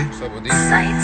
What's up with these?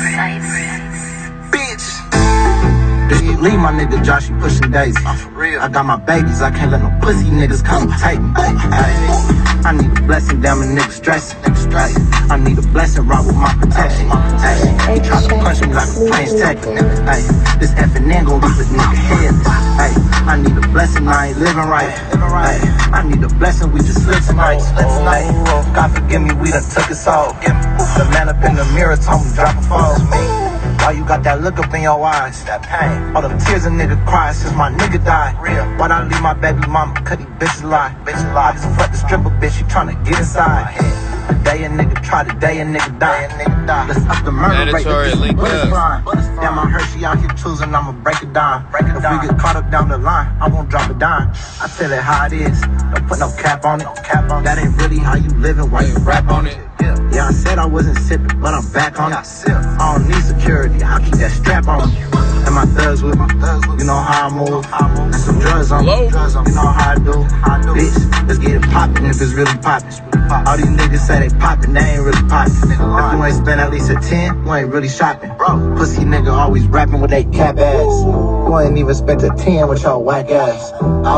Bitch. Leave my nigga Josh, he pushing daisies. For real. I got my babies, I can't let no pussy niggas come and take me. I need a blessing, damn a nigga stressing. I need a blessing, rock with my protection. He try to punch me like a playing Tekken. This effing N gon' leave a nigga headless. I need a blessing, I ain't living right. I need a blessing, we just slid tonight. God forgive me, we done took it all. The man up in the mirror told me drop a fall. Why you got that look up in your eyes? That pain. All them tears a nigga cry since my nigga died. Real. Why'd I leave my baby mama? Cause these bitches lie. I just fucked the stripper bitch, she tryna get inside. The day a nigga try, the day a nigga die. Let's up the murder rate. Damn, I heard she out here choosing, I'ma break it down. If we get caught up down the line, I won't drop a dime. I tell it how it is, don't put no cap on it. That ain't really how you living, why you rap on it? Yeah, I said I wasn't sipping, but I'm back on it. I don't need security, I'll keep that strap on me. And my thugs with me, you know how I move. And some drugs on me, you know how I do. Bitch, let's get it poppin' if it's really poppin'. All these niggas say they poppin', they ain't really poppin'. If you ain't spend at least a 10, you ain't really shopping. Pussy nigga always rapping with they cap ass. You ain't even spent a 10 with your whack ass.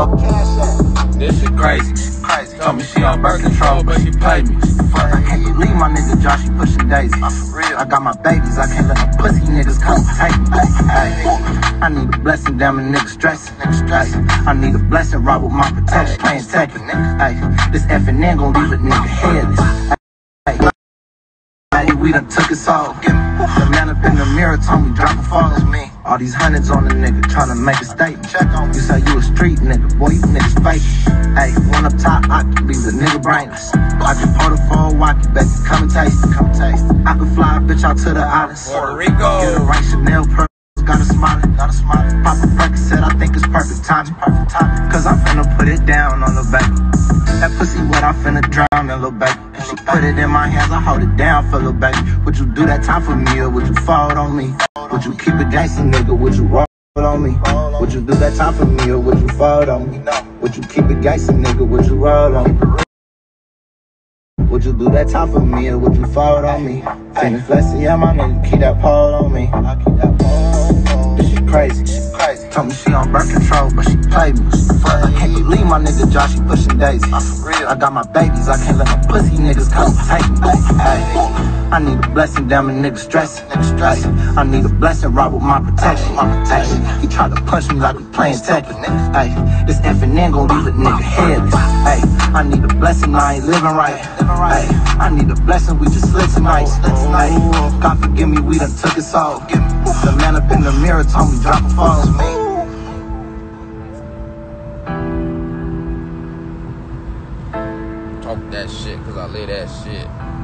This shit crazy. Told me she on birth control, but she paid me. I can't believe my nigga Josh, he pushing daisies. I got my babies, I can't let no pussy niggas come take me. I need a blessing, damn a nigga stressing. I need a blessing, rock with my protection, playing Tekken. This effing N gon' leave a nigga headless. We done took it all. The man up in the mirror told me drop a fall. All these hundreds on the nigga tryna make a statement. You say you a street nigga, boy, you niggas fake. One up top, I can be the nigga brainless. I can pour the full walkie, baby, come and taste it. I can fly a bitch out to the islands. Puerto Rico. Get a right Chanel purse, got a smile. Pop a Percocet, I think it's perfect timing. Cause I'm finna put it down on the baby. That pussy wet, I finna drown that little baby. She put it in my hands, I hold it down for little baby. Would you do that time for me or would you fold on me? Would you keep it gangsta, nigga? Would you roll on me? Would you do that time for me or would you fold on me? Would you keep it gangsta, nigga? Would you roll on me? Would you do that time for me or would you fold on me? Fenix, Flexin-Need, yeah, my nigga, keep that pole on me. I keep that pole. This shit crazy. Told me she on birth control, but she played me. I can't believe my nigga Josh, he pushing daisies. I got my babies, I can't let no pussy niggas come take me. I need a blessing, damn a nigga stressing. I need a blessing, rock with my protection. He tried to punch me like we playing Tekken. This effing N gon' leave a nigga headless. I need a blessing, I ain't living right. I need a blessing, we just slid tonight. God forgive me, we done took it all. The man up in the mirror told me drop a fall. Talk that shit, cause I live that shit.